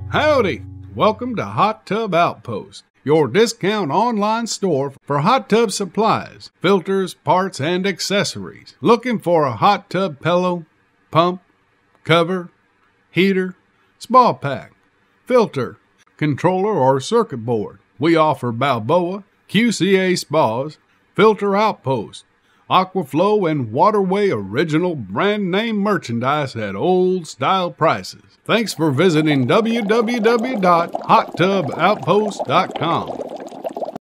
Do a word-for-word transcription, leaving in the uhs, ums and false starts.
Howdy! Welcome to Hot Tub Outpost, your discount online store for hot tub supplies, filters, parts, and accessories. Looking for a hot tub pillow, pump, cover, heater, spa pack, filter, controller, or circuit board? We offer Balboa, Q C A Spas, Filter Outpost, Aquaflow, and Waterway original brand name merchandise at old style prices. Thanks for visiting w w w dot hot tub outpost dot com.